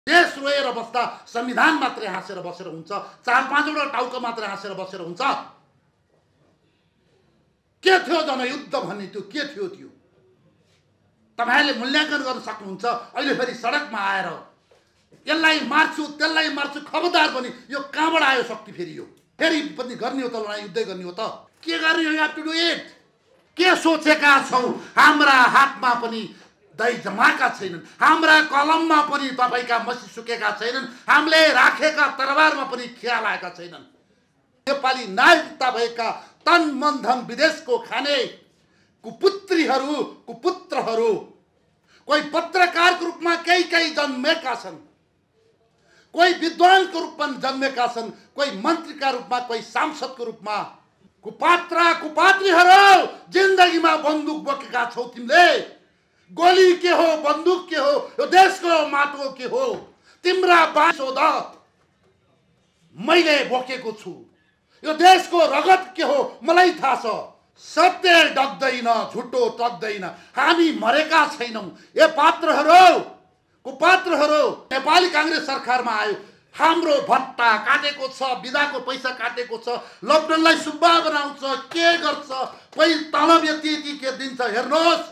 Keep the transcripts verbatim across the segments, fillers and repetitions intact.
देश रोएर बस्दा संविधान मात्रै हाँसेर बसेर हुन्छ, चार पाँचवटा टाउको मात्रै हाँसेर बसेर हुन्छ। के थियो जनयुद्ध भन्ने, त्यो के थियो? त्यो तपाईहरुले मूल्याङ्कन गर्न सक्नुहुन्छ। अहिले फेरि सडकमा आएर यसलाई मार्छु त्यसलाई मार्छु, खबरदार पनि यो कहाँबाट आयो शक्ति? फेरि यो फेरि पनि गर्ने हो त, लडाई युद्धै गर्ने हो त? के गर्ने? You have to do it. के सोचेका छौ? हाम्रा हातमा पनि दही जमाएका छैनन्, हाम्रा कलममा पनि तपाईका मसी सुकेका छैनन्, हामीले राखेका तरबारमा पनि खिया लागेका छैनन्। नेपाली नागरिकता भएका तन मन धन विदेशको खाने कुपुत्रीहरू कुपुत्रहरू, कोही पत्रकारको रूपमा केही केही जन्मेका छन्, कोही विद्वानको रूपमा जन्मेका छन्, कोही मन्त्रीका रूपमा, कोही सांसदको रूपमा। कुपात्र कुपात्रीहरू, जिन्दगीमा बन्दुक बोकेका छौ तिमीले। गोली के हो, बन्दुक के हो, यो देशको माटो के हो? तिम्रा बाँसो द मैले बोकेको छु। यो देशको रगत के हो मलाई थाहा छ। सत्य डग्दैन, झुटो टक्दैन। हामी मरेका छैनौं। ए पात्रहरू कुपात्रहरू, नेपाली कांग्रेस सरकारमा आयो, हाम्रो भत्ता काटेको छ, बिदाको पैसा काटेको छ, लकडाउनलाई सुब्बा बनाउँछ, के गर्छ, कोही तलब यति यति के दिन्छ। हेर्नुहोस्,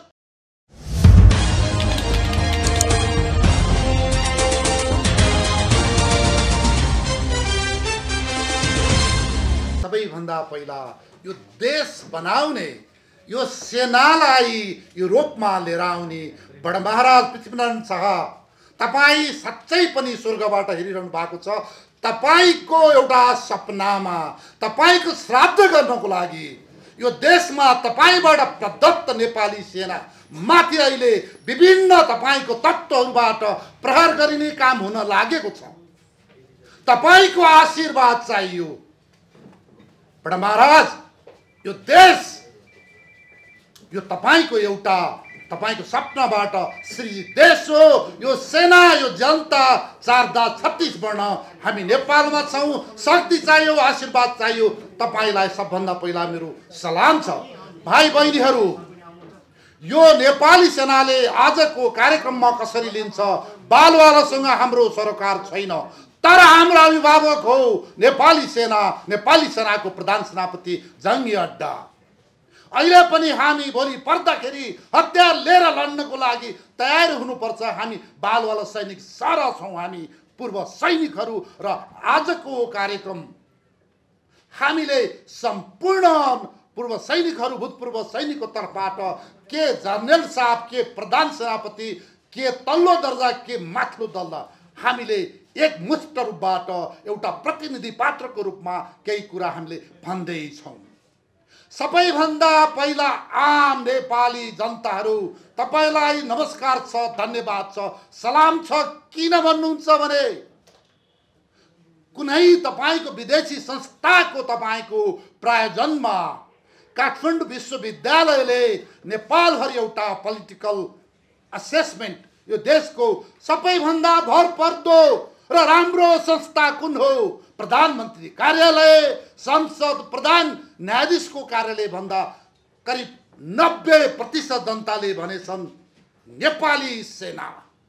सबैभन्दा पहिला यो देश बनाउने, यो सेनालाई युरोपमा लिएर आउने बड महाराज पृथ्वीनारायण शाह, तपाई सच्चै पनि स्वर्गबाट हेरिरहनु भएको छ। तपाईको एउटा सपनामा, तपाईको श्राद्ध गर्नको लागि यो देशमा तपाईबाट प्रदत्त नेपाली सेना माथि अहिले विभिन्न तपाईको तत्त्वहरूबाट प्रहार गरिने काम हुन लागेको छ। तपाईको आशीर्वाद चाहियो। बड महाराज, यो देश, यो तपाईको एउटा तपाईको सपनाबाट श्री देश हो, यो सेना, यो जनता, चार दास छत्तीस वर्ण हामी नेपालमा छौं। शक्ति चाहियो, आशीर्वाद चाहियो। तपाईलाई सबभन्दा पहिला मेरो सलाम छ। भाइ बहिनीहरू, यो नेपाली सेनाले आजको कार्यक्रममा कसरी लिन्छ? बालवालासँग हाम्रो सरोकार छैन, तर हाम्रो अभिभावक हो नेपाली सेना, नेपाली सेनाको प्रधान सेनापति जङ्गी अड्डा। अहिले पनि हामी भोलि पर्दाखेरि हतियार लिएर लड्नको लागि तयार हुनुपर्छ। हामी बालवाला सैनिक सारा छौं, हामी पूर्व सैनिकहरू। र आजको कार्यक्रम हामीले सम्पूर्ण पूर्व सैनिकहरू, भूतपूर्व सैनिकको तर्फबाट के जनरल साहब, के प्रधान सेनापति, के तल्लो दर्जा, के माथिल्लो दर्जा, हामीले एक मुष्ट रूपबाट एउटा प्रतिनिधि पात्रको रूपमा केही कुरा हामीले भन्दै छौं। सबैभन्दा पहिला आम नेपाली जनताहरू, तपाईलाई नमस्कार छ, धन्यवाद छ, सलाम छ। किन भन्नुहुन्छ भने कुनै तपाईको विदेशी संस्थाको तपाईको प्रायोजनमा काठमाडौँ विश्वविद्यालयले नेपालभरि एउटा पोलिटिकल असेसमेन्ट, यो देशको सबैभन्दा भरपर्दो र राम्रो संस्था कुन हो? प्रधानमन्त्री कार्यालय, संसद, प्रधान न्यायाधीशको कार्यालय भन्दा करिब नब्बे प्रतिशत जनताले भनेछन् नेपाली सेना।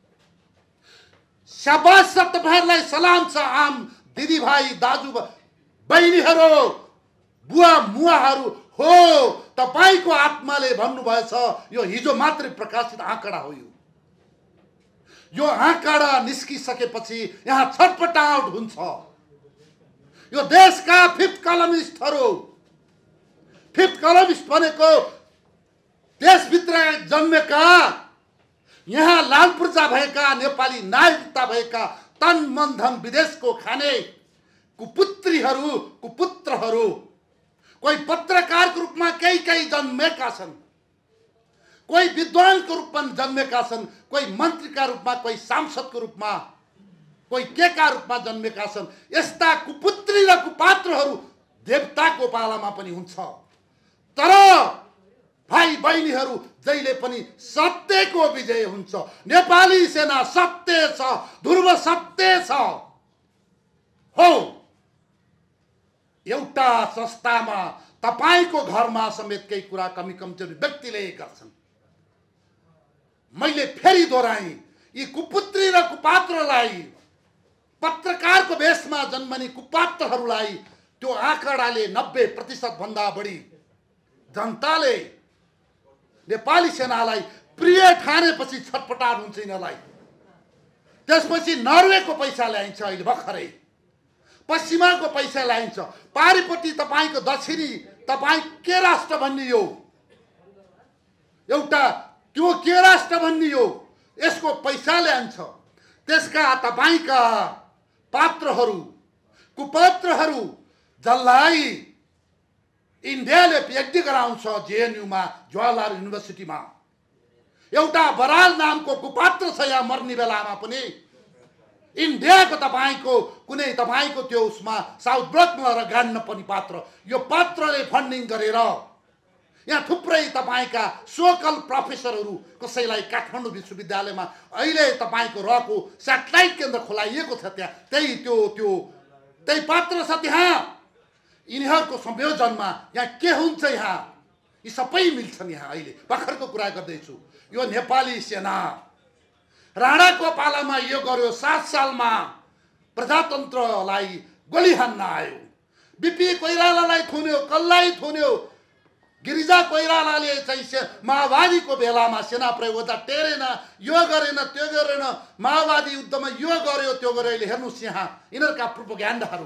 शाबाश छ, तपाईहरुलाई सलाम छ। आम दिदीभाइ, दाजु बहिनीहरू, बुवा मुवाहरू हो, तपाईको आत्माले भन्नुभएछ। यो हिजो मात्रै प्रकाशित आँकडा हो। यो यो आँकडा निस्किसकेपछि यहाँ छटपटाहट हुन्छ। यो देशका फिफ्थ कलमिस्टहरू, फिफ्थ कलमिस्ट भनेको देशभित्र जन्मेका, यहाँ लाल पूर्जा भएका, नेपाली नागरिकता भएका, तन मन धन विदेशको खाने कुपुत्रीहरू कुपुत्रहरू, कोही पत्रकारको रूपमा केही केही जन्मेका छन्, कोही विद्वानको रूपमा जन्मेका छन्, कोही मन्त्रीका रूपमा, कोही सांसदको रूपमा, कोही केका रूपमा जन्मेका छन्। यस्ता कुपुत्री र कुपात्रहरू देवताको पालामा पनि हुन्छ। तर भाइ बहिनीहरू, जहिले पनि सत्यको विजय हुन्छ। नेपाली सेना सत्य छ, ध्रुव सत्य छ। हो, एउटा संस्थामा तपाईको घरमा समेत केही कुरा कमी कमजोरी व्यक्तिले गर्छन्। मैले फेरि दोहोऱ्याएँ, यी कुपुत्री र कुपात्रलाई पत्रकारको भेषमा जन्मने कुपात्रहरूलाई त्यो आँकडाले नब्बे प्रतिशत भन्दा बढी जनताले नेपाली सेनालाई प्रिय ठानेपछि छटपटाट हुन्छ यिनीहरूलाई। त्यसपछि नर्वेको पैसा ल्याइन्छ, अहिले भर्खरै पश्चिमाको पैसा ल्याइन्छ, पारिपट्टि तपाईँको दक्षिणी तपाईँ के राष्ट्र भन्ने यो एउटा त्यो के राष्ट्र भन्ने यो यसको पैसा ल्याइन्छ। त्यसका तपाईँका पात्रहरू कुपात्रहरू जसलाई इन्डियाले पिएचडी गराउँछ जेएनयूमा जवाहरलाल युनिभर्सिटीमा, एउटा बराल नामको कुपात्र छ यहाँ मर्ने बेलामा पनि इन्डियाको तपाईँको कुनै तपाईँको त्यो उसमा साउथ ब्लकमा र गाड्न पनि पात्र, यो पात्रले फन्डिङ गरेर यहाँ थुप्रै तपाईँका सोकल प्रोफेसरहरू कसैलाई काठमाडौँ विश्वविद्यालयमा अहिले तपाईँको रहेको सेटेलाइट केन्द्र खोलाइएको छ त्यहाँ त्यही त्यो त्यो त्यही पात्र छ त्यहाँ। यिनीहरूको संयोजनमा यहाँ के हुन्छ, यहाँ यी सबै मिल्छन्। यहाँ अहिले भर्खरको कुरा गर्दैछु, यो नेपाली सेना राणाको पालामा यो गर्यो, सात सालमा प्रजातन्त्रलाई गोली हान्न आयो, बिपी कोइरालालाई थुन्यो, कसलाई थुन्यो, गिरिजा कोइरालाले चाहिँ माओवादीको बेलामा सेना प्रयोग गर्दा टेरेन, यो गरेन त्यो गरेन, माओवादी युद्धमा यो गर्यो त्यो गर्यो। अहिले हेर्नुहोस् यहाँ यिनीहरूका प्रोपोगेन्डाहरू,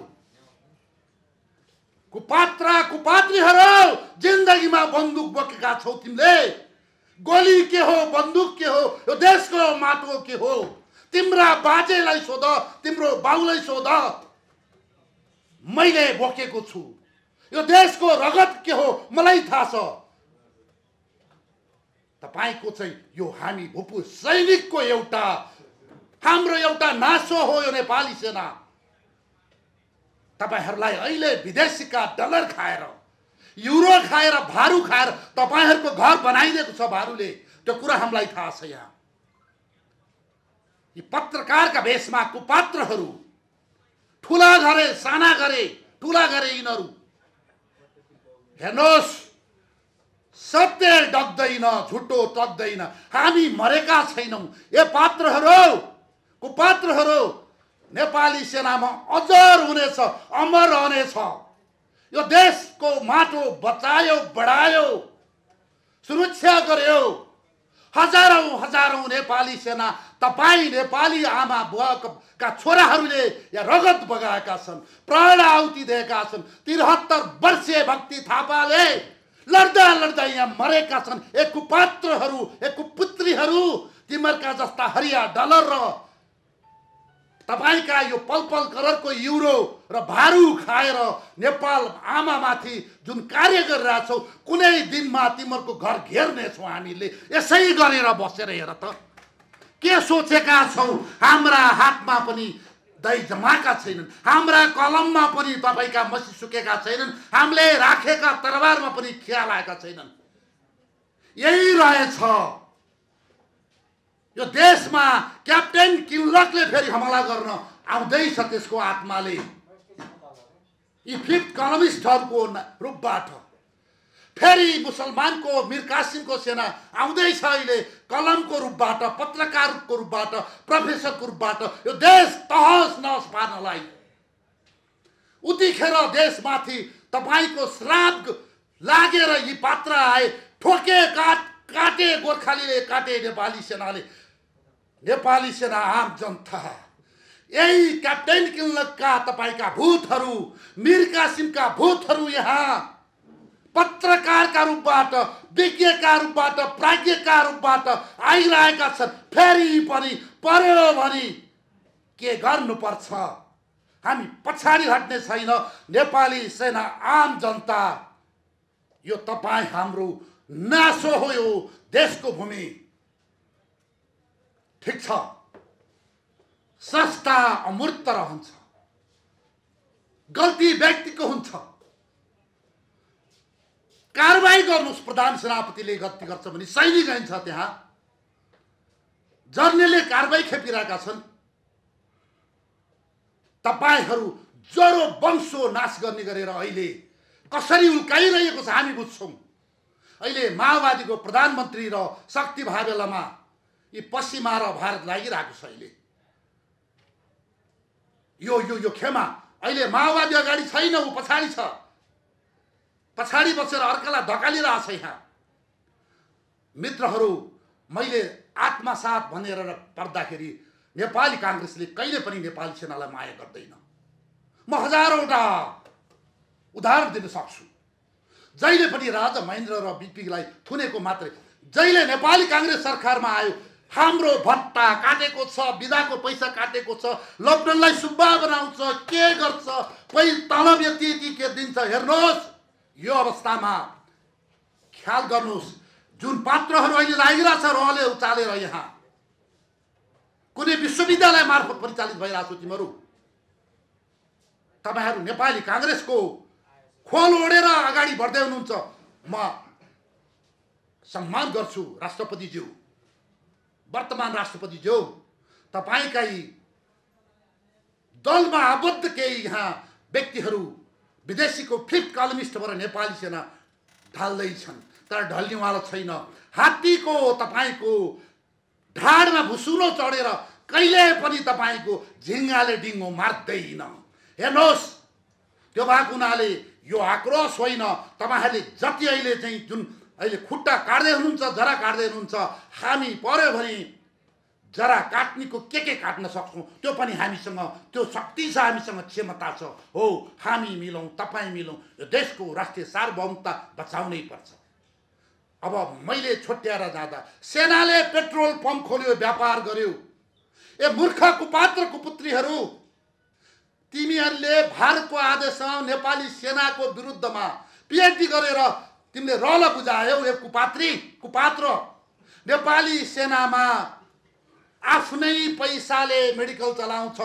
कुपात्र कुपात्रीहरू जिन्दगीमा बन्दुक बोकेका छौ तिमीले, गोली के हो बन्दुक के हो, यो देशको माटो के हो, तिम्रा बाजेलाई सोध, तिम्रो बाउलाई सोध, मैले बोकेको छु, यो देशको रगत के हो मलाई थाहा छ। तपाईको चाहिँ यो हामी भूपू सैनिकको एउटा हाम्रो एउटा नासो हो यो नेपाली सेना। तपाईहरुलाई अहिले विदेशीका डलर खाएर युरो खाएर भारू खाएर तपाईहरुको घर बनाइदिएको छ भारूले, त्यो कुरा हामीलाई थाहा छ। यहाँ यी पत्रकारका भेषमा कुपात्रहरू ठुला गरे साना गरे ठुला गरे यिनीहरू। हेर्नुहोस् सत्य डग्दैन, झुटो टक्दैन, हामी मरेका छैनौं। ए पात्रहरू कुपात्रहरू नेपाली सेनामा अजर हुनेछ, अमर रहनेछ। यो देशको माटो बचायो, बढायो, सुरक्षा गर्यो। हजारौं हजारौं नेपाली सेना तपाई नेपाली आमा बुवाका छोराहरूले या रगत बगाएका छन्, प्राण आहुति दिएका छन्। तिहत्तर वर्षीय भक्ति थापाले लड्दा लड्दा यहाँ मरेका छन्। एक कुपात्रहरू एक कुपुत्रीहरू तिमीहरूका जस्ता हरिया डलर र तपाईका यो पलपल करोडको युरो र भारू खाएर नेपाल आमामाथि जुन कार्य गरिरहेछौ, कुनै दिनमा तिमीहरूको घर घेर्ने छौ हामीले। यसै गरेर बसेर हेर त के सोचेका छौ। हाम्रा हातमा पनि दही जमाएका छैनन्, हाम्रा कलममा पनि तपाईका मसी सुकेका छैनन्, हामीले राखेका तरबारमा पनि खिया लागेका छैनन्। यही रहेछ यो देशमा। क्याप्टेन किलरकले फेरि हमला गर्न आउँदैछ त्यसको आत्माले, यी फिफ्थ कलमिस्टहरूको रूपबाट। फेरि मुसलमानको मीर कासिमको सेना आउँदैछ अहिले कलमको रूपबाट, पत्रकारको रूपबाट, प्रोफेसरको रूपबाट यो देश तहस नहस पार्नलाई। उतिखेर देशमाथि तपाईको श्राप लागेर यी पात्र आए, ठोके काट काटे गोर्खालीले काटे नेपाली सेनाले। नेपाली सेना आम जनता यही क्याप्टेन किलरका तपाईका भूतहरू, मीर कासिमका भूतहरू यहाँ पत्रकारका रूपबाट, विज्ञका रूपबाट, प्राज्ञका रूपबाट आइरहेका छन्। फेरि पनि पर्यो भने के गर्नुपर्छ, हामी पछाडि हट्ने छैन। नेपाली सेना आम जनता यो तपाई हाम्रो नासो हो, यो देशको भूमि। ठीक छ, संस्था अमूर्त रहन्छ, गल्ती व्यक्तिको हुन्छ। कारबाही गर्नुस्, प्रधान सेनापतिले गल्ती गर्छ भने सैनिक आइन्छ त्यहाँ, जर्नेलले कारबाही खेपिरहेका छन्। तपाईहरू जरो वंशो नाश गर्ने गरेर अहिले कसरी उल्काइरहेको छ हामी बुझ्छौं। अहिले माओवादीको प्रधानमन्त्री र शक्ति भए बेलामा यी पश्चिमा र भारत लागिरहेको छ अहिले। यो यो यो खेमा अहिले माओवादी अगाडि छैन, ऊ पछाडि छ, पछाडि बसेर अर्कालाई धकालिरहेछ। यहाँ मित्रहरू, मैले आत्मसात भनेर पढ्दाखेरि नेपाली काङ्ग्रेसले कहिले पनि नेपाली सेनालाई माया गर्दैन। म हजारौँवटा उदाहरण दिन सक्छु। जहिले पनि राजा महेन्द्र र बिपीलाई थुनेको मात्रै, जहिले नेपाली काङ्ग्रेस सरकारमा आयो हाम्रो भत्ता काटेको छ, बिदाको पैसा काटेको छ, लकडाउनलाई सुब्बा बनाउँछ, के गर्छ, पै तलब यति यति के दिन्छ। हेर्नुहोस्, यो अवस्थामा ख्याल गर्नुहोस्, जुन पात्रहरू अहिले लागिरहेछ रहले उचालेर यहाँ कुनै विश्वविद्यालय मार्फत परिचालित भइरहेको छ, तिमीहरू तपाईहरू नेपाली काङ्ग्रेसको खोल ओढेर अगाडि बढ्दै हुनुहुन्छ। म सम्मान गर्छु राष्ट्रपतिज्यू, वर्तमान राष्ट्रपतिज्यू, तपाईकै दलमा आबद्ध केही यहाँ व्यक्तिहरू विदेशीको फिफ्थ कलमिस्ट भएर नेपाली सेना ढाल्दैछन्, तर ढल्नेवाला छैन। हात्तीको तपाईको ढाडमा भुसुरो चढेर कहिले पनि तपाईको झिङ्गाले डिङ्गो मार्दैन। हेर्नुहोस्, त्यो भएको हुनाले यो आक्रोश होइन, तपाईहरूले जति अहिले चाहिँ जुन अहिले खुट्टा काट्दै हुनुहुन्छ, जरा काट्दै हुनुहुन्छ, हामी पर्यो भने जरा काट्नेको के के काट्न सक्छौँ, त्यो पनि हामीसँग त्यो शक्ति छ, हामीसँग क्षमता छ। हो, हामी मिलौँ, तपाईँ मिलौँ, यो देशको राष्ट्रिय सार्वभौमता बचाउनै पर्छ। अब मैले छुट्याएर जाँदा सेनाले पेट्रोल पम्प खोल्यो, व्यापार गर्यो। ए मूर्ख कुपात्र कुपुत्रीहरू, तिमीहरूले भारतको आदेशमा नेपाली सेनाको विरुद्धमा पिएचडी गरेर तिमीले रल बुझायौ। ए कुपात्री कुपात्र, नेपाली सेनामा आफ्नै पैसाले मेडिकल चलाउँछ,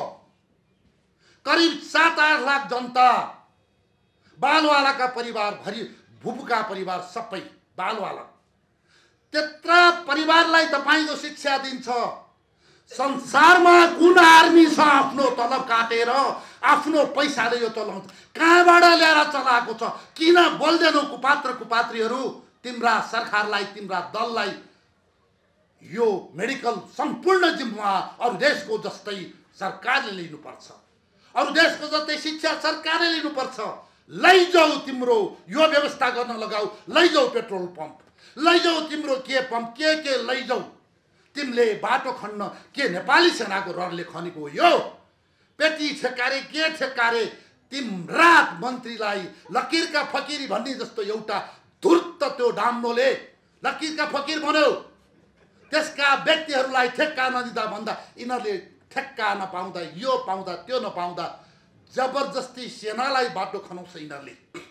करिब सात आठ लाख जनता, बालवालाका परिवार भरि, भुपुका परिवार सबै बालवाला, त्यत्रा परिवारलाई तपाईँको शिक्षा दिन्छ। संसारमा कुन आर्मी छ आफ्नो तलब काटेर आफ्नो पैसाले यो चलाउँछ? कहाँबाट ल्याएर चलाएको छ? किन बोल्दैनौ कुपात्र कुपात्रीहरू? तिम्रा सरकारलाई, तिम्रा दललाई यो मेडिकल सम्पूर्ण जिम्मा अरू देशको जस्तै सरकारले लिनुपर्छ, अरू देशको जस्तै शिक्षा सरकारले लिनुपर्छ। लैजाऊ, तिम्रो यो व्यवस्था गर्न लगाऊ, लैजाऊ पेट्रोल पम्प, लैजाऊ तिम्रो के पम्प के के लैजाऊ। तिमीले बाटो खन्न के नेपाली सेनाको रडले खनेको हो? यो पेटी ठेकारे के ठेकारे तिम्रा मन्त्रीलाई लकीरका फकीरी भन्ने जस्तो एउटा धुर्त त्यो डाम्नोले लकीरका फकीर भन्यो। त्यसका व्यक्तिहरूलाई ठेक्का नदिँदा भन्दा यिनीहरूले ठेक्का नपाउँदा, यो पाउँदा त्यो नपाउँदा जबरजस्ती सेनालाई बाटो खनाउँछ यिनीहरूले।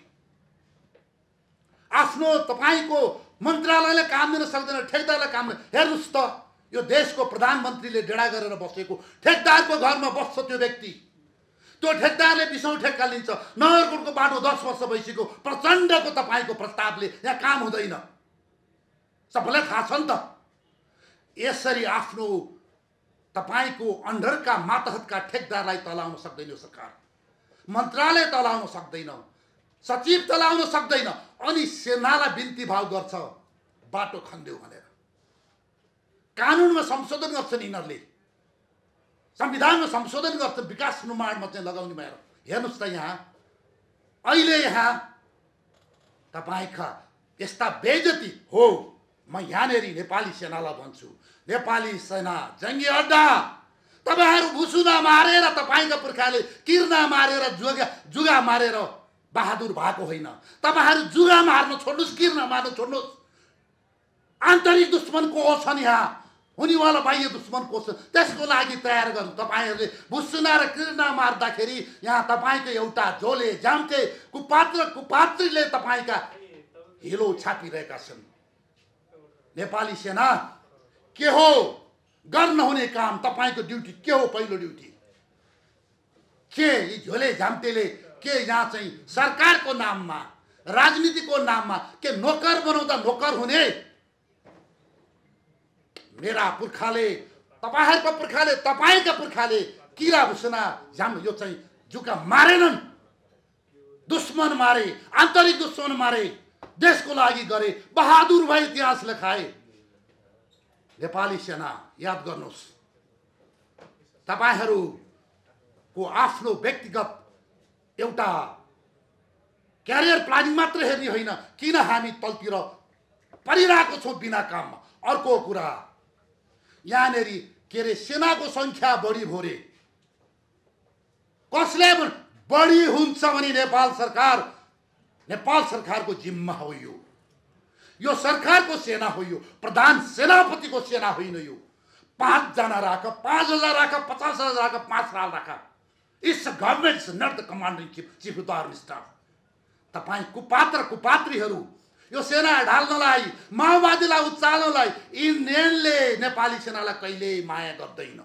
आफ्नो तपाईँको मन्त्रालयले काम दिन सक्दैन, ठेकदारलाई काम दिन। हेर्नुहोस् त, यो देशको प्रधानमन्त्रीले डेढा गरेर बसेको ठेकदारको घरमा बस्छ त्यो व्यक्ति, त्यो ठेकदारले बिसौँ ठेक्का लिन्छ। नगरकोटको बाटो दस वर्ष भइसक्यो, प्रचण्डको तपाईँको प्रस्तावले यहाँ काम हुँदैन, सबैलाई थाहा छ नि त। यसरी आफ्नो तपाईँको अन्डरका मातहतका ठेकदारलाई तलाउन सक्दैन यो सरकार, मन्त्रालय तलाउन सक्दैन, सचिव तलाउन सक्दैन, अनि सेनालाई बिन्ती भाव गर्छ बाटो खन्देऊ भनेर। कानुनमा संशोधन गर्छन् यिनीहरूले, संविधानमा संशोधन गर्छन्, विकास निर्माणमा चाहिँ लगाउने भएर। हेर्नुहोस् त, यहाँ अहिले यहाँ तपाईँका यस्ता बेइज्जती हो। म यहाँनेरि नेपाली सेनालाई भन्छु, नेपाली सेना जङ्गी अड्डा, तपाईँहरू भुसुना मारेर, तपाईँका पुर्खाले किर्ना मारेर, जुगा जुगा मारेर बहादुर भएको होइन। तपाईँहरू जुगा मार्न छोड्नुहोस्, किर्ना मार्न छोड्नुहोस्। आन्तरिक दुश्मन को छ नि, यहाँ हुनेवाला बाह्य दुश्मन को छ, त्यसको लागि तयार गर्नु। तपाईँहरूले भुसुना र किर्ना मार्दाखेरि यहाँ तपाईँको एउटा झोले जाम्टे कुपात्र कुपात्रीले तपाईँका हिलो छापिरहेका छन्। नेपाली सेना के हो गर्न हुने काम? तपाईँको ड्युटी के हो? पहिलो ड्युटी के? यी झोले झाम्टेले के यहाँ चाहिँ सरकारको नाममा, राजनीतिको नाममा के नोकर बनाउँदा नोकर हुने? मेरा पुर्खाले, तपाईँहरूको पुर्खाले, तपाईँका पुर्खाले किरा भुसुना झाम यो चाहिँ जुका मारेनन्, दुश्मन मारे, आन्तरिक दुश्मन मारे, देशको लागि गरे, बहादुर भए, इतिहास लेखाए। नेपाली सेना याद गर्नुहोस्, तपाईहरुको आफ्नो व्यक्तिगत एउटा क्यारियर प्लानिङ मात्र हेर्ने होइन, किन हामी तलतिर परिरहेको छौं बिना काममा। अर्को कुरा, यहाँनेरि के रे सेनाको संख्या बढी भोरे कसले बढी हुन्छ भने नेपाल सरकार नेपाल सरकारको जिम्मा हो यो। यो सरकारको सेना हो, यो प्रधान सेनापतिको सेना होइन। यो पाँच जना राख, पाँच हजार राख, पचास हजार राख, पाँच साल राख, it's government is not the commanding chief of the army staff. तपाई कुपात्र कुपात्रीहरू यो सेना ढाल्नलाई, माओवादीलाई उचाल्नलाई इन्डियनले नेपाली सेनालाई कहिले माया गर्दैन।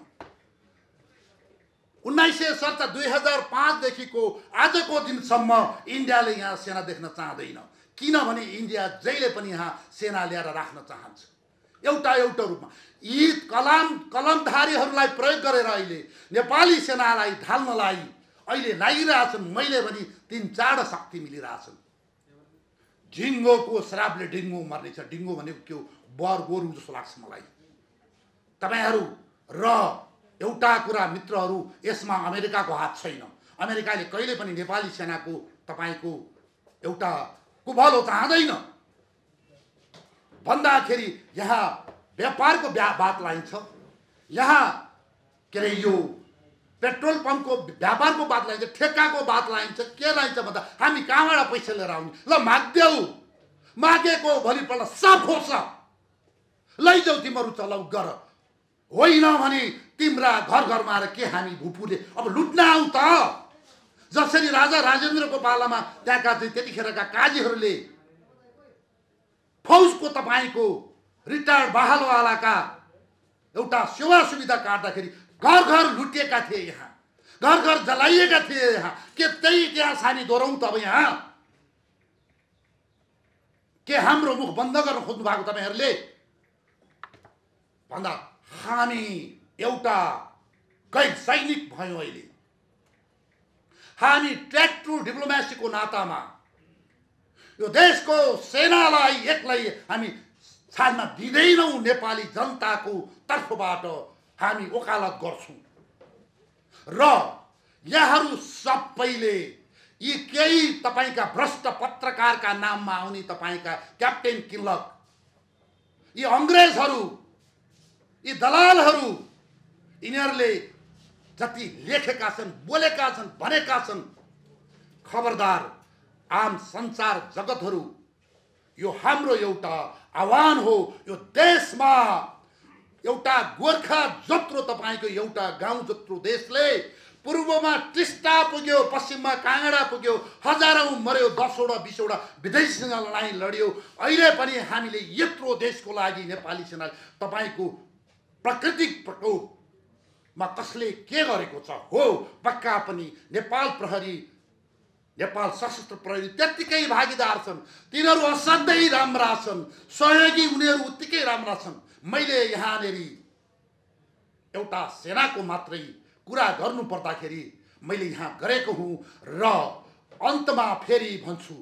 उन्नाइस सय सडसठ दुई हजार पाँच देखिको आजको दिनसम्म इन्डियाले यहाँ सेना देख्न चाहदैन, किनभने इन्डिया जहिले पनि यहाँ सेना ल्याएर राख्न चाहन्छ एउटा एउटा रूपमा। यी कलाम कलमधारीहरूलाई प्रयोग गरेर अहिले नेपाली सेनालाई ढाल्नलाई अहिले लागिरहेछन्। मैले पनि तीन चार शक्ति मिलिरहेछन्। ढिङ्गोको श्रापले ढिङ्गो मर्नेछ। ढिङ्गो भनेको के हो? बर गोरु जस्तो लाग्छ मलाई। तपाईहरु र एउटा कुरा मित्रहरू, यसमा अमेरिकाको हात छैन। अमेरिकाले कहिले पनि नेपाली सेनाको तपाईको एउटा कुभलो चाहदैन। भन्दाखेरि यहाँ व्यापारको बात लाइन्छ, यहाँ के रे यो पेट्रोल पम्पको व्यापारको बात लाइन्छ, ठेक्काको बात लाइन्छ। के लाइन्छ भन्दा हामी कहाँबाट पैसा लिएर आउने? ल माग्देऊ, मागेको भोलिपल्ट सब खोज्छ, लैजाऊ तिमीहरू चलाउ गर। होइन भने तिम्रा घर घरमा आएर के हामी भुपुले अब लुट्न आऊ त। जसरी राजा राजेन्द्रको पालामा त्यहाँका त्यतिखेरका काजीहरूले फौजको तपाईको रिटायर्ड बहालवालाका एउटा सेवा सुविधा काट्दाखेरि घर घर लुटिएका थिए, यहाँ घर घर जलाइएका थिए। यहाँ के त्यही इतिहास हामी दोहोऱ्याउँ त अब यहाँ? के हाम्रो मुख बन्द गर्न खोज्नु भएको तपाईहरुले? भन्दा हामी एउटा गैर सैनिक भयौं। अहिले हामी ट्र्याक टु डिप्लोमेसीको नातामा यो देशको सेनालाई एक्लै हामी छाड्न दिँदैनौं। नेपाली जनताको तर्फबाट हामी वकालत गर्छौं र यहाँहरू सबैले यी केही तपाईका भ्रष्ट पत्रकारका नाममा आउने तपाईका क्याप्टेन किल्लक, यी अंग्रेजहरू, यी दलालहरू, यिनीहरूले जति लेखेका छन्, बोलेका छन्, भनेका छन्, खबरदार आम संसार जगतहरू, यो हाम्रो एउटा आह्वान हो। यो देशमा एउटा गोर्खा जत्रो तपाईको एउटा गाउँ जत्रो देशले पूर्वमा टिस्टा पुग्यो, पश्चिममा काँगडा पुग्यो, हजारौं मर्यो, दसवटा बीसवटा विदेशीसँग लडाईँ लड्यो। अहिले पनि हामीले यत्रो देशको लागि नेपाली सेना तपाईको प्राकृतिक प्रकोपमा कसले के गरेको छ हो? पक्का पनि नेपाल प्रहरी, नेपाल सशस्त्र प्रहरी त्यतिकै भागीदार छन्। तिनीहरू असाध्यै राम्रा छन्, सहयोगी उनीहरू उत्तिकै राम्रा छन्। मैले यहाँनेरि एउटा सेनाको मात्रै कुरा गर्नु पर्दाखेरि मैले यहाँ गरेको हुँ र अन्तमा फेरि भन्छु,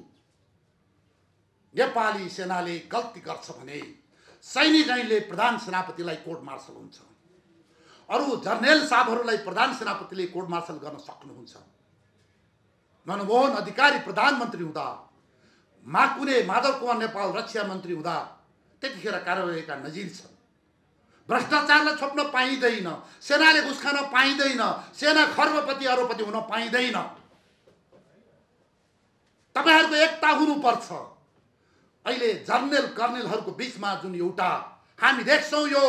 नेपाली सेनाले गल्ती गर्छ भने सैनिकले प्रधान सेनापतिलाई कोर्ट मार्शल हुन्छ, अरु जर्नेल साहबहरूलाई प्रधान सेनापतिले कोर्ट मार्शल गर्न सक्नुहुन्छ। मनमोहन अधिकारी प्रधानमन्त्री हुँदा, माकुने माधव कुमार नेपाल रक्षा मन्त्री हुँदा त्यतिखेर कारबाहीका नजिर छन्। भ्रष्टाचारलाई छोप्न पाइँदैन, सेनाले घुस खान पाइँदैन, सेना खर्बपति अरबपति हुन पाइँदैन। तपाईहरुको एकता हुनुपर्छ। अहिले जर्नेल कर्नेलहरुको बीचमा जुन एउटा हामी देख्छौं, यो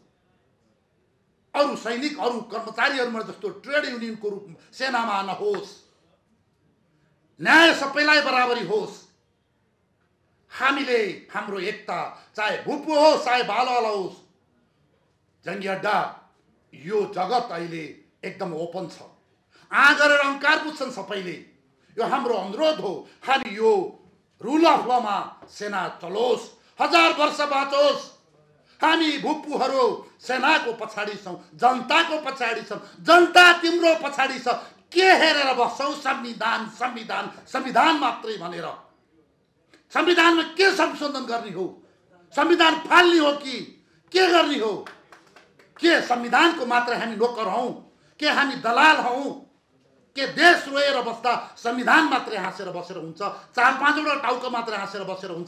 अरु सैनिक अरु कर्मचारीहरुमा जस्तो ट्रेड युनियनको रूप सेनामा नहोस्, न्याय सबैलाई बराबरी होस्। हामीले हाम्रो एकता, चाहे भुपु होस् चाहे बालवाला होस्, जंगी अड्डा, यो जगत अहिले एकदम ओपन छ। आ गरेर अंकार पुच्छन् सबैले। यो हाम्रो अनुरोध हो, हामी यो रूल अफ लमा सेना चलोस्, हजार वर्ष बाँचोस्। हामी भुपुहरू सेनाको पछाडी छौं, जनताको पछाडी छौं। जनता तिम्रो पछाडी छ। के हेरेर बस्छौ? संविधान संविधान संविधान मात्रै भनेर संविधानमा के संशोधन गर्ने हो? संविधान फाल्ने हो कि के गर्ने हो? के संविधानको मात्र हामी नोकर हौं? के हामी दलाल हौं? के देश रोएर बस्दा संविधान मात्रै हाँसेर बसेर हुन्छ? चार पाँचवटा टाउको मात्र हाँसेर बसेर हुन्छ?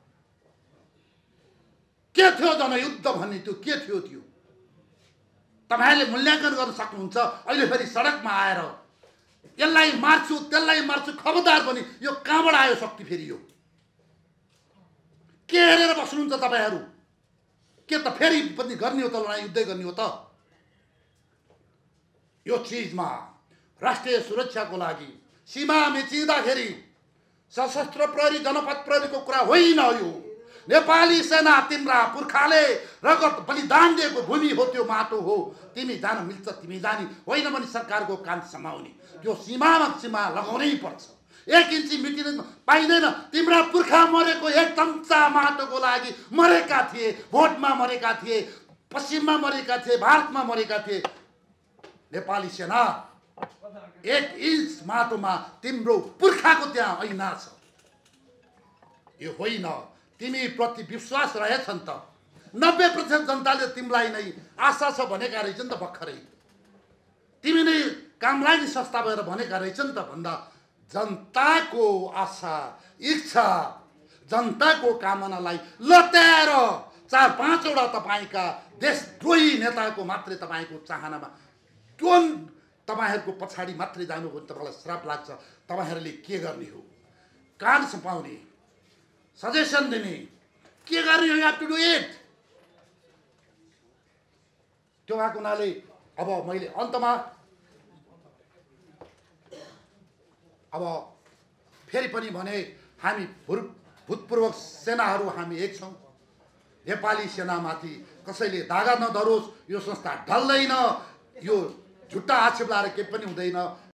के थियो जनयुद्ध भन्ने? त्यो के थियो? त्यो तपाईहरुले मूल्याङ्कन गर्न सक्नुहुन्छ। अहिले फेरि सडकमा आएर यसलाई मार्छु त्यसलाई मार्छु, खबरदार पनि यो कहाँबाट आयो शक्ति? फेरि यो के हेरेर बस्नुहुन्छ तपाईहरु? के त फेरि पनि गर्ने हो त? लडाई युद्धै गर्ने हो त? यो चीजमा राष्ट्रिय सुरक्षाको लागि सीमा मिचिँदाखेरि सशस्त्र प्रहरी जनपद प्रहरीको कुरा होइन यो। नेपाली सेना तिम्रा पुर्खाले रगत बलिदान दिएको भूमि हो, त्यो माटो हो। तिमी जान मिल्छ तिमी जानी, होइन भने सरकारको कान समाउने। त्यो सीमामा सीमा लगाउनै पर्छ। एक इन्ची मिटिन पाइँदैन। तिम्रा पुर्खा मरेको एक चम्चा माटोको लागि मरेका थिए। भोटमा मरेका थिए, पश्चिममा मरेका थिए, भारतमा मरेका थिए। नेपाली सेना एक इन्च माटोमा तिम्रो पुर्खाको त्यहाँ ऐना छ। यो होइन, तिमी प्रति विश्वास रहेछ नि त। नब्बे प्रतिशत जनताले तिमीलाई नै आशा छ भनेका रहेछ नि त भर्खरै। तिमी नै कामलाई नै सस्ता भएर भनेका रहेछ नि त। भन्दा जनताको आशा इच्छा जनताको कामनालाई लत्याएर चार पाँचवटा तपाईका देशद्रोही नेताको मात्रै तपाईको चाहनामा टोन तपाईहरुको पछाडी मात्रै जानु हो। तपाईलाई श्राप लाग्छ। तपाईहरुले के गर्ने हो? कान सपाउने, सजेसन दिने, के गर्ने हो? You have to do it. त्यो भएको हुनाले अब मैले अन्तमा अब फेरि पनि भने, हामी भूतपूर्व सेनाहरू हामी एक छौं। नेपाली सेनामाथि कसैले दागा नधरोस्। यो संस्था ढल्दैन। यो झुट्टा आक्षेप लाएर केही पनि हुँदैन।